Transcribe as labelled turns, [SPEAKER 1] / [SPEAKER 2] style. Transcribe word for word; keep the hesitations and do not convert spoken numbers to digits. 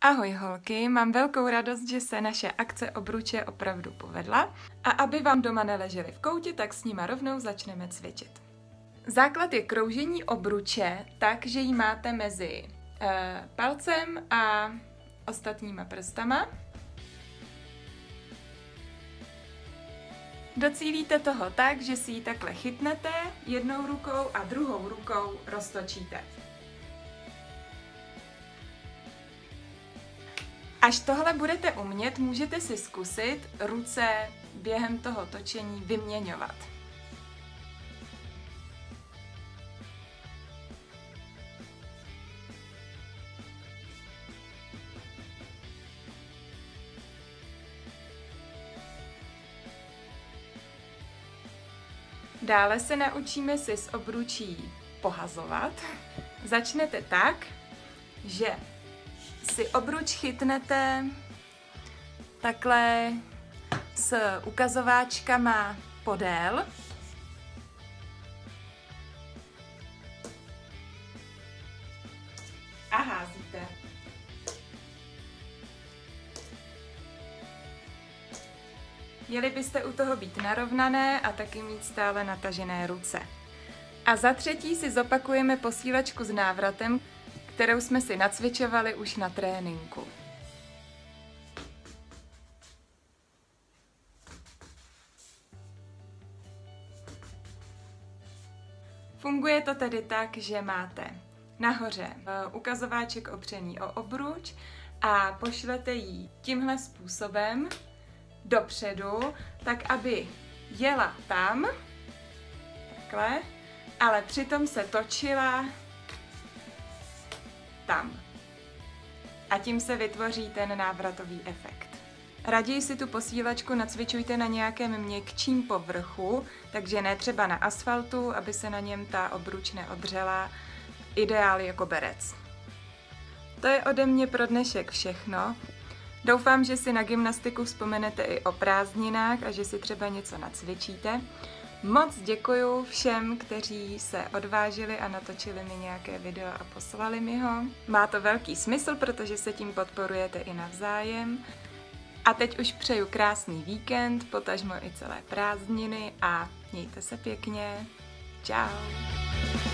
[SPEAKER 1] Ahoj holky, mám velkou radost, že se naše akce obruče opravdu povedla a aby vám doma neleželi v koutě, tak s nima rovnou začneme cvičit. Základ je kroužení obruče tak, že ji máte mezi e, palcem a ostatníma prstama. Docílíte toho tak, že si ji takhle chytnete jednou rukou a druhou rukou roztočíte. Až tohle budete umět, můžete si zkusit ruce během toho točení vyměňovat. Dále se naučíme si s obručí pohazovat. Začnete tak, že si obruč chytnete takhle s ukazováčkama podél. A házíte. Měli byste u toho být narovnané a taky mít stále natažené ruce. A za třetí si zopakujeme posílačku s návratem, kterou jsme si nacvičovali už na tréninku. Funguje to tedy tak, že máte nahoře ukazováček opřený o obruč a pošlete ji tímhle způsobem dopředu, tak aby jela tam, takhle, ale přitom se točila tam. A tím se vytvoří ten návratový efekt. Raději si tu posílačku nacvičujte na nějakém měkčím povrchu, takže ne třeba na asfaltu, aby se na něm ta obruč neodřela. Ideál je koberec. To je ode mě pro dnešek všechno. Doufám, že si na gymnastiku vzpomenete i o prázdninách a že si třeba něco nacvičíte. Moc děkuju všem, kteří se odvážili a natočili mi nějaké video a poslali mi ho. Má to velký smysl, protože se tím podporujete i navzájem. A teď už přeju krásný víkend, potažmo i celé prázdniny a mějte se pěkně. Čau!